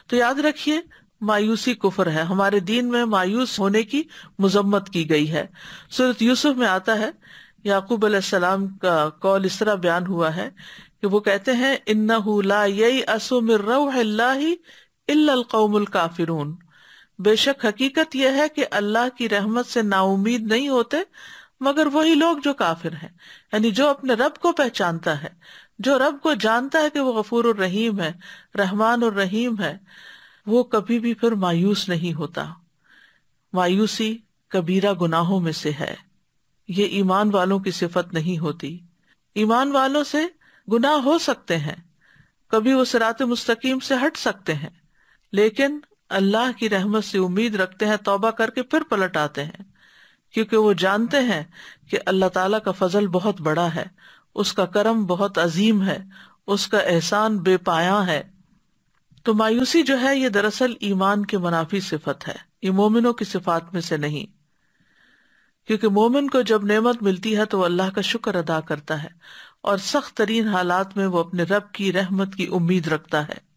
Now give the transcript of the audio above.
تو یاد رکھیے مایوسی کفر ہے. ہمارے دین میں مایوس ہونے کی مذمت کی گئی ہے. سورۃ یوسف میں آتا ہے یعقوب علیہ السلام کا قول اس طرح بیان ہوا ہے کہ وہ کہتے ہیں انہ لا ییأس من روح اللہ الا القوم الکافرون، بے شک حقیقت یہ ہے کہ اللہ کی رحمت سے نا امید نہیں ہوتے مگر وہی لوگ جو کافر ہیں. یعنی جو اپنے رب کو پہچانتا ہے، جو رب کو جانتا ہے کہ وہ غفور الرحیم ہے، رحمان الرحیم ہے، وہ کبھی بھی پھر مایوس نہیں ہوتا. مایوسی کبیرہ گناہوں میں سے ہے، یہ ایمان والوں کی صفت نہیں ہوتی. ایمان والوں سے گناہ ہو سکتے ہیں، کبھی وہ صراط مستقیم سے ہٹ سکتے ہیں، لیکن اللہ کی رحمت سے امید رکھتے ہیں، توبہ کر کے پھر پلٹ آتے ہیں، کیونکہ وہ جانتے ہیں کہ اللہ تعالیٰ کا فضل بہت بڑا ہے، اس کا کرم بہت عظیم ہے، اس کا احسان بے پایاں ہے. تو مایوسی جو ہے یہ دراصل ایمان کے منافی صفت ہے، یہ مومنوں کی صفات میں سے نہیں. کیونکہ مومن کو جب نعمت ملتی ہے تو وہ اللہ کا شکر ادا کرتا ہے اور سخت ترین حالات میں وہ اپنے رب کی رحمت کی امید رکھتا ہے.